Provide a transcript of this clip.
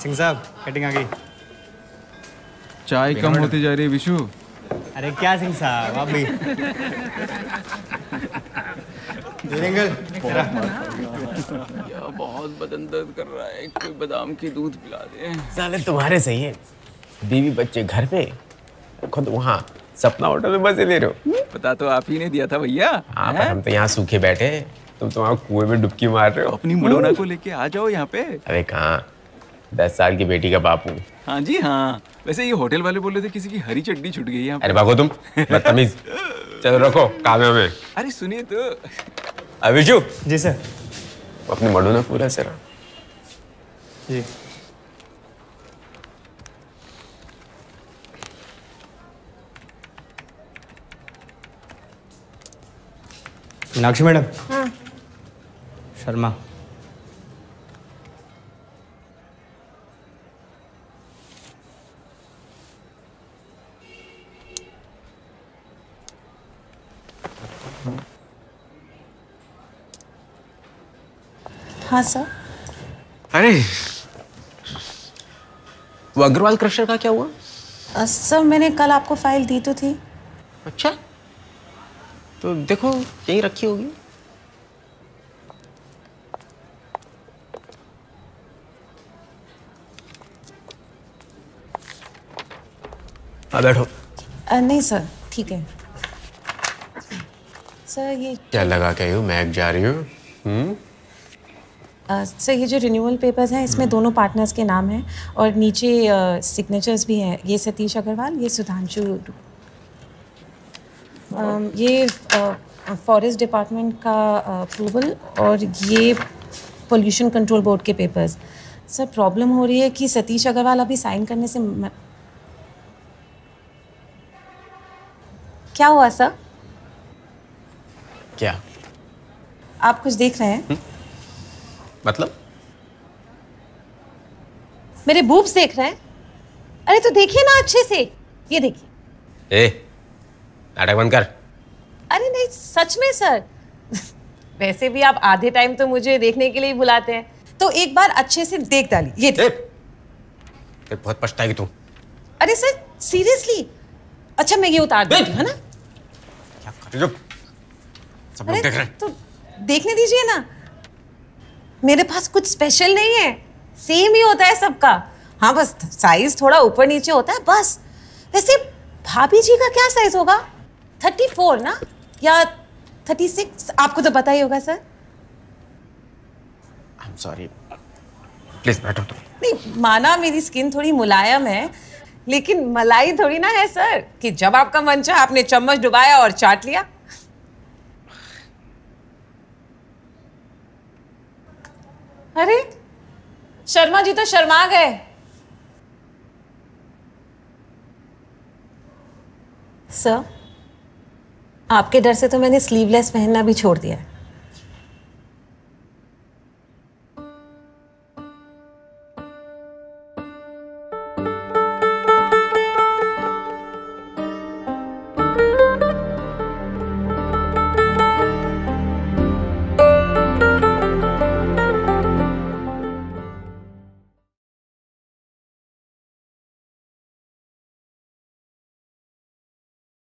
सिंह साहब कटिंग आ गई। चाय कम होती जा रही है विशु। अरे क्या सिंह साहब आप भी बहुत बदन दर्द कर रहा है, कोई बादाम की दूध पिला दे। साले तुम्हारे सही है, बीवी बच्चे घर पे, खुद वहाँ सपना होटल में मजे ले रहे हो। पता तो आप ही ने दिया था भैया। हाँ पर हम तो यहाँ सूखे बैठे, तुम तो वहाँ कुएं में डुबकी मार रहे हो। अपनी मुडोना को लेके आ जाओ यहाँ पे। अरे कहाँ, 10 साल की बेटी का बाप हूँ। हाँ जी हाँ, वैसे ये होटल वाले बोल रहे थे किसी की हरी चड्डी छूट गई यहाँ पे। अरे भागो तुम, बदतमीज। चलो रखो, काम है हमें। अरे सुनिए तो। अभिषु। जी सर। अपनी मडोना पूरा सर। जी मीनाक्षी मैडम। हाँ। शर्मा। हाँ सर। अरे वो अग्रवाल क्रशर का क्या हुआ? सर मैंने कल आपको फाइल दी तो थी। अच्छा, तो देखो यहीं रखी होगी। हाँ बैठो। नहीं सर ठीक है। सर ये क्या लगा के हूँ, महक जा रही हूँ। सर ये जो रिन्यूअल पेपर्स हैं इसमें दोनों पार्टनर्स के नाम हैं और नीचे सिग्नेचर्स भी हैं। ये सतीश अग्रवाल, ये सुधांशु। ये फॉरेस्ट डिपार्टमेंट का अप्रूवल और ये पोल्यूशन कंट्रोल बोर्ड के पेपर्स। सर प्रॉब्लम हो रही है कि सतीश अग्रवाल अभी साइन करने से क्या हुआ सर? क्या आप कुछ देख रहे हैं? मतलब? मेरे बूब्स देख रहे हैं? अरे तो देखिए ना अच्छे से, ये देखिए। ए, नाटक बंद कर। अरे नहीं सच में सर। वैसे भी आप आधे टाइम तो मुझे देखने के लिए ही बुलाते हैं, तो एक बार अच्छे से देख डाली। ये फिर बहुत पछताएगी तू। अरे सर सीरियसली। अच्छा मैं ये उतार देती हूँ, है ना? क्या कर रही हो? सब लोग देख रहे हैं। तो देखने दीजिए ना, मेरे पास कुछ स्पेशल नहीं है, सेम ही होता है सबका। हाँ बस साइज थोड़ा ऊपर नीचे होता है बस। वैसे भाभी जी का क्या साइज होगा? 34 ना या 36? आपको तो पता ही होगा sir. I am sorry, please बैठो तुम। नहीं माना मेरी स्किन थोड़ी मुलायम है, लेकिन मलाई थोड़ी ना है सर कि जब आपका मन चाहा आपने चम्मच डुबाया और चाट लिया। अरे शर्मा जी तो शर्मा गए। सर आपके डर से तो मैंने स्लीवलेस पहनना भी छोड़ दिया है।